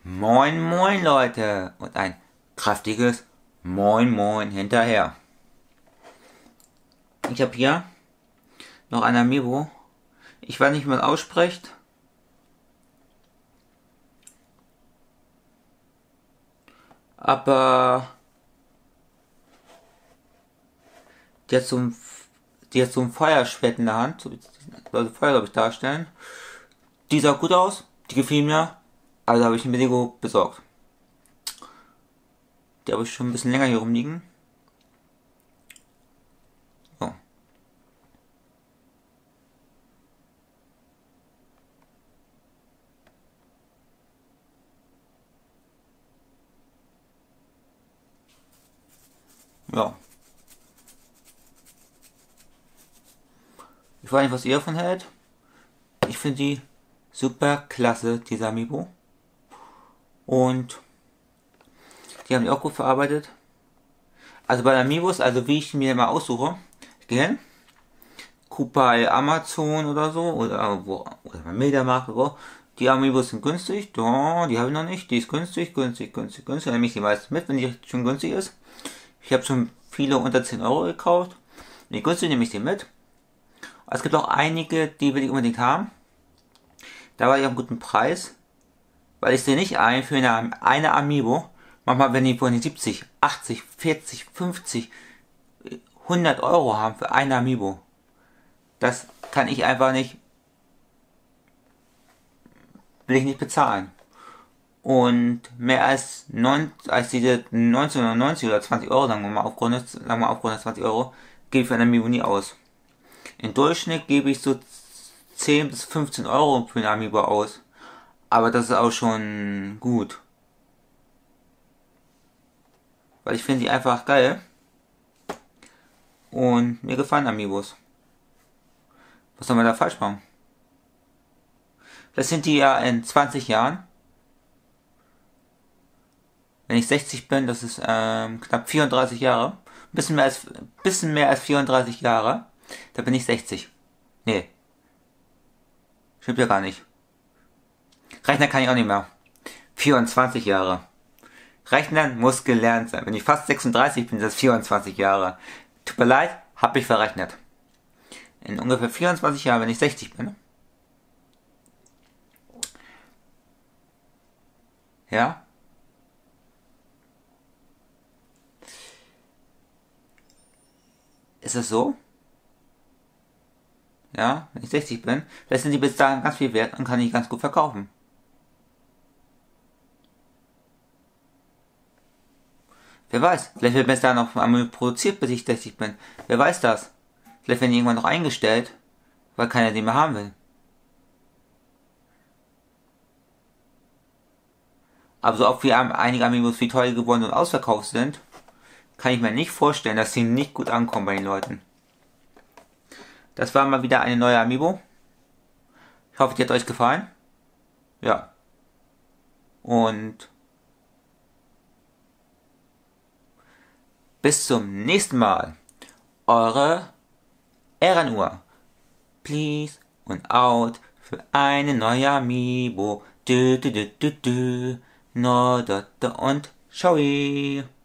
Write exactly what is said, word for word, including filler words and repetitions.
Moin moin Leute und ein kräftiges Moin moin hinterher. Ich habe hier noch ein Amiibo. Ich weiß nicht, wie man ausspricht. Aber der hat so ein, die hat so ein Feuerschwert in der Hand. Also Feuer, glaube ich, darstellen. Die sah gut aus. Die gefiel mir. Also habe ich ein Lego besorgt. Die habe ich schon ein bisschen länger hier rumliegen. So. Ja. Ich weiß nicht, was ihr davon hält. Ich finde die super klasse, diese Amiibo. Und die haben die auch gut verarbeitet. Also bei Amiibos, also wie ich mir immer aussuche, ich gehe hin, guck bei Amazon oder so, oder wo, oder bei Mediamarkt oder so, die Amiibos sind günstig, da, die habe ich noch nicht, die ist günstig, günstig, günstig, günstig, dann nehme ich die meist mit, wenn die schon günstig ist. Ich habe schon viele unter zehn Euro gekauft, wenn die günstig nehme ich die mit. Es gibt auch einige, die will ich unbedingt haben. Da war ich auf einem guten Preis, weil ich sehe nicht ein für eine, eine Amiibo. Manchmal, wenn die vorhin siebzig, achtzig, vierzig, fünfzig, hundert Euro haben für eine Amiibo. Das kann ich einfach nicht, will ich nicht bezahlen. Und mehr als, neun, als diese neunzehnhundertneunzig oder zwanzig Euro, sagen wir mal, aufgerundet, sagen wir mal aufgerundet zwanzig Euro, gebe ich für eine Amiibo nie aus. Im Durchschnitt gebe ich so zehn bis fünfzehn Euro für eine Amiibo aus. Aber das ist auch schon gut. Weil ich finde die einfach geil. Und mir gefallen Amiibos. Was soll man da falsch machen? Das sind die ja in zwanzig Jahren. Wenn ich sechzig bin, das ist ähm, knapp vierunddreißig Jahre. Ein bisschen mehr als, bisschen mehr als vierunddreißig Jahre. Da bin ich sechzig. Nee. Stimmt ja gar nicht. Rechnen kann ich auch nicht mehr. vierundzwanzig Jahre. Rechnen muss gelernt sein. Wenn ich fast sechsunddreißig bin, sind das vierundzwanzig Jahre. Tut mir leid, hab ich verrechnet. In ungefähr vierundzwanzig Jahren, wenn ich sechzig bin. Ja. Ist es so? Ja, wenn ich sechzig bin, vielleicht sind die bis dahin ganz viel wert und kann ich ganz gut verkaufen. Wer weiß, vielleicht wird bis dahin noch einmal produziert, bis ich sechzig bin. Wer weiß das? Vielleicht werden die irgendwann noch eingestellt, weil keiner den mehr haben will. Aber so oft wie einige Amiibos wie teuer geworden und ausverkauft sind, kann ich mir nicht vorstellen, dass sie nicht gut ankommen bei den Leuten. Das war mal wieder eine neue Amiibo. Ich hoffe, die hat euch gefallen. Ja. Und bis zum nächsten Mal. Eure Ehrenuhr. Please und out für eine neue Amiibo. Du, du, du, du, du. No, da, da und ciao.